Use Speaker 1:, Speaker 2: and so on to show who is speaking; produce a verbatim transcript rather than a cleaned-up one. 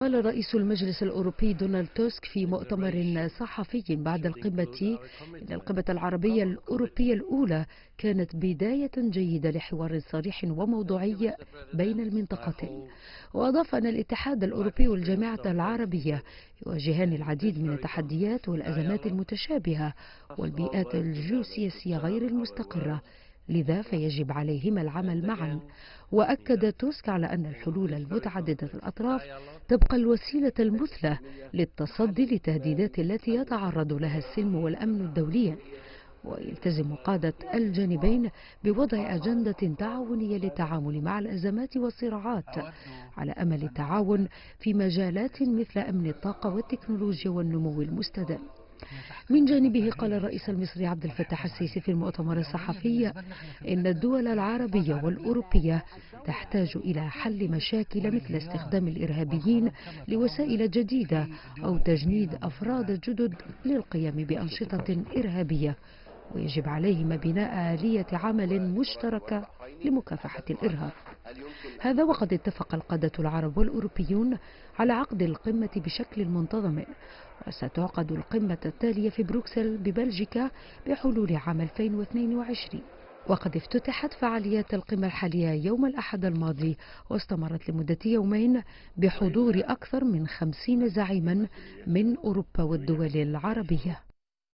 Speaker 1: قال رئيس المجلس الأوروبي دونالد توسك في مؤتمر صحفي بعد القمة إن القمة العربية الأوروبية الأولى كانت بداية جيدة لحوار صريح وموضوعي بين المنطقتين. وأضاف أن الاتحاد الأوروبي والجامعة العربية يواجهان العديد من التحديات والأزمات المتشابهة والبيئات الجيوسياسية غير المستقرة، لذا فيجب عليهما العمل معا. وأكد توسك على أن الحلول المتعددة الأطراف تبقى الوسيلة المثلى للتصدي للتهديدات التي يتعرض لها السلم والأمن الدولي، ويلتزم قادة الجانبين بوضع أجندة تعاونية للتعامل مع الأزمات والصراعات على أمل التعاون في مجالات مثل أمن الطاقة والتكنولوجيا والنمو المستدام. من جانبه قال الرئيس المصري عبد الفتاح السيسي في المؤتمر الصحفي إن الدول العربية والأوروبية تحتاج إلى حل مشاكل مثل استخدام الإرهابيين لوسائل جديدة أو تجنيد أفراد جدد للقيام بأنشطة إرهابية، ويجب عليهما بناء آلية عمل مشتركة لمكافحة الإرهاب. هذا وقد اتفق القادة العرب والأوروبيون على عقد القمة بشكل منتظم، وستعقد القمة التالية في بروكسل ببلجيكا بحلول عام ألفين واثنين وعشرين. وقد افتتحت فعاليات القمة الحالية يوم الأحد الماضي، واستمرت لمدة يومين بحضور أكثر من خمسين زعيما من أوروبا والدول العربية.